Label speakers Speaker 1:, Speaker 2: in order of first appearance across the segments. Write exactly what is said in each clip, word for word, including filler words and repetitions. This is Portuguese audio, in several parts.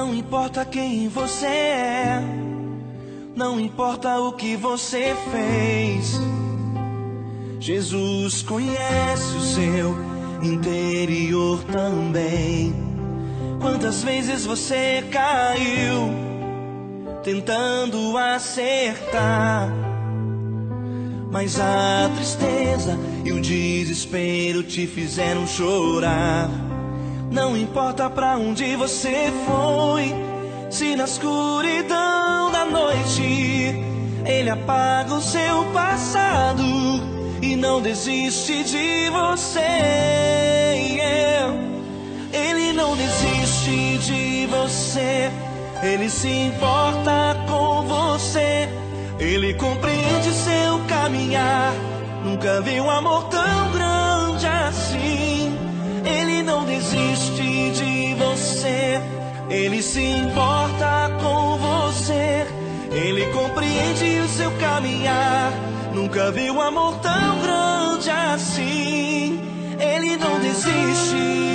Speaker 1: Não importa quem você é, não importa o que você fez, Jesus conhece o seu interior também. Quantas vezes você caiu tentando acertar, mas a tristeza e o desespero te fizeram chorar. Não importa pra onde você foi, se na escuridão da noite Ele apaga o seu passado e não desiste de você. Ele não desiste de você, Ele se importa com você, Ele compreende seu caminhar. Nunca vi um amor tão grande assim. Ele não desiste de você, Ele se importa com você, Ele compreende o seu caminhar. Nunca vi um amor tão grande assim. Ele não desiste.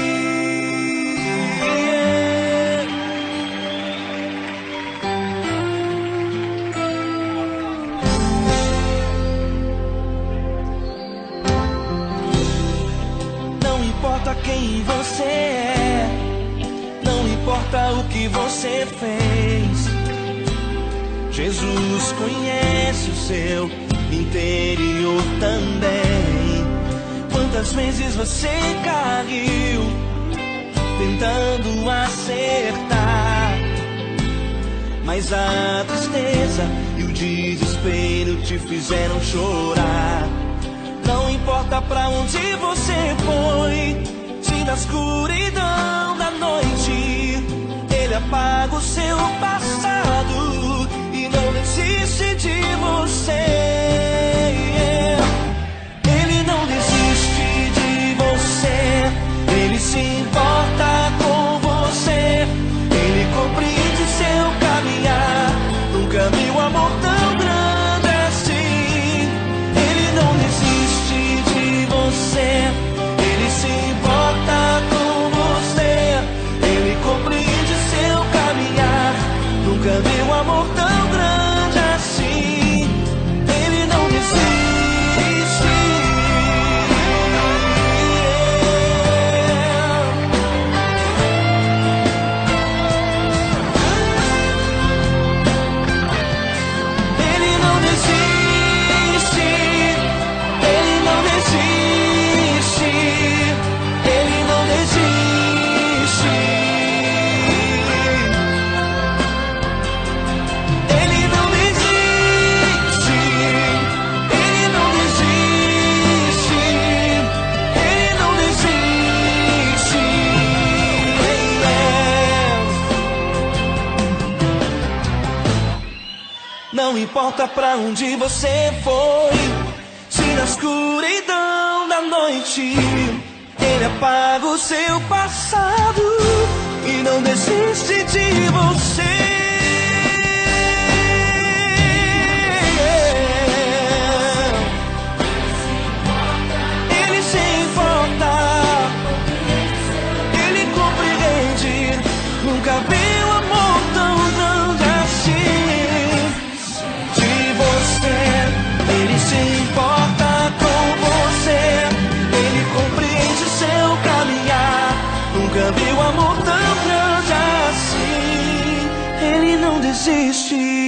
Speaker 1: Não importa quem você é, não importa o que você fez, Jesus conhece o seu interior também. Quantas vezes você caiu tentando acertar, mas a tristeza e o desespero te fizeram chorar. Não importa pra onde você foi, se na escuridão da noite Ele apaga o seu passado e não desiste de você. Ele não desiste de você, Ele se importa com você, Ele compreende seu caminhar. Nunca vi um amor tão grande assim. Ele não desiste de você, Ele se importa com você, Ele compreende seu caminhar. Nunca vi um amor tão grande assim. Ele não desiste. Ele não desiste. Ele não desiste. Ele não desiste. Ele não desiste. Ele não desiste. Ele não desiste. Não importa pra onde você foi, se na escuridão da noite Ele apaga o seu passado e não desiste de você. Ele se importa, Ele compreende. Nunca vi um amor tão grande assim. De você, Ele se importa com você, Ele compreende seu caminhar. Nunca vi um amor tão grande assim. Ele não desiste.